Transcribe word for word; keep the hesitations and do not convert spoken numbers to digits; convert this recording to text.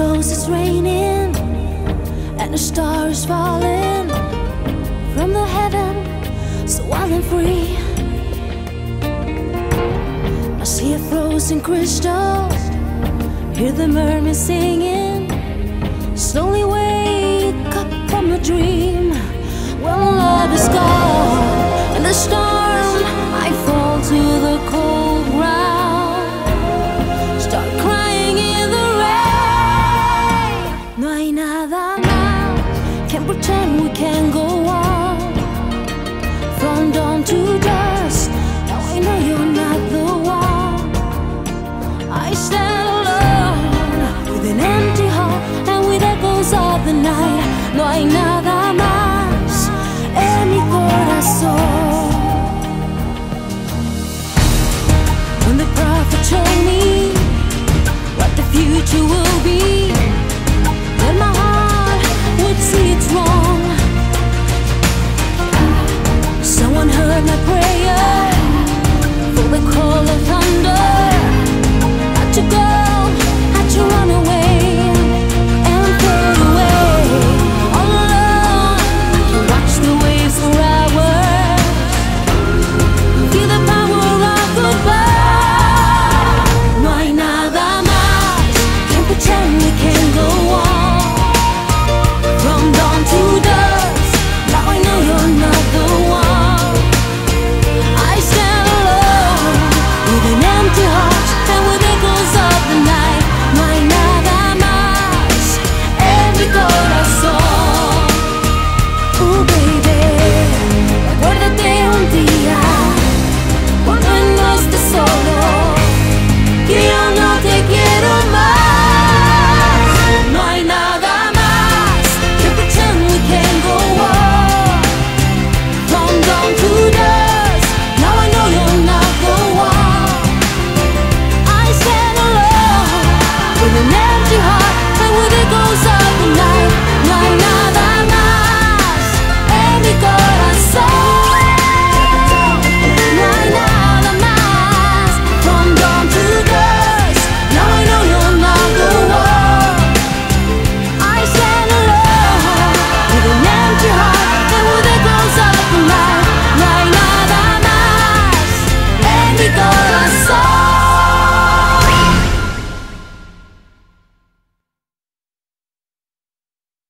close, it's raining, and the stars falling from the heaven, so wild and free. I see a frozen crystal, hear the mermaids singing, slowly wake up from the dream. When love is gone and the storm, I fall to the cold ground, start crying in the rain. No hay nada más, can't pretend we can go on. From dawn to dusk, now I know you're not the one. I stand alone with an empty heart and with echoes of the night. No hay nada más en mi corazón. When the prophet told me what the future will be,